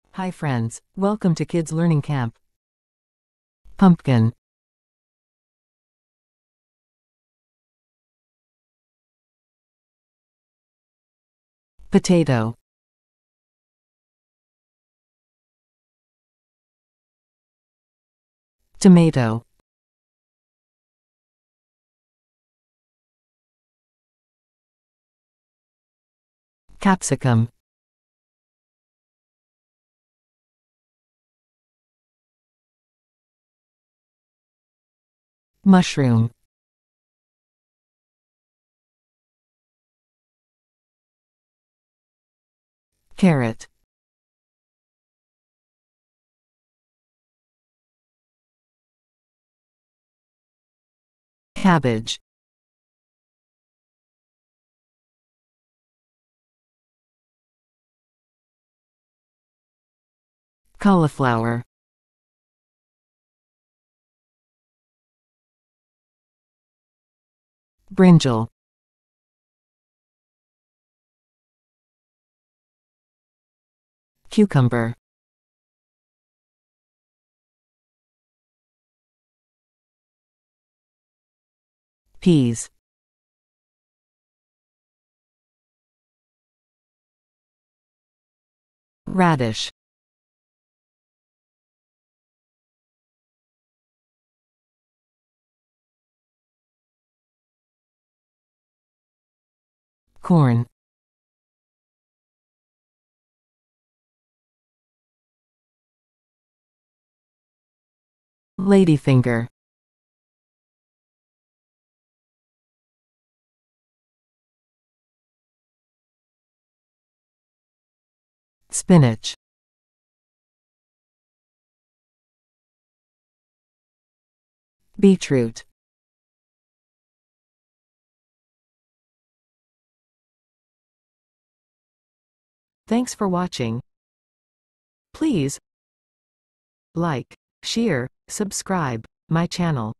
Hi friends, welcome to Kids Learning Camp. Pumpkin, potato, tomato, capsicum, mushroom, carrot, cabbage, cauliflower, brinjal, cucumber, peas, radish, corn, ladyfinger, spinach, beetroot. Thanks for watching. Please like, share, subscribe my channel.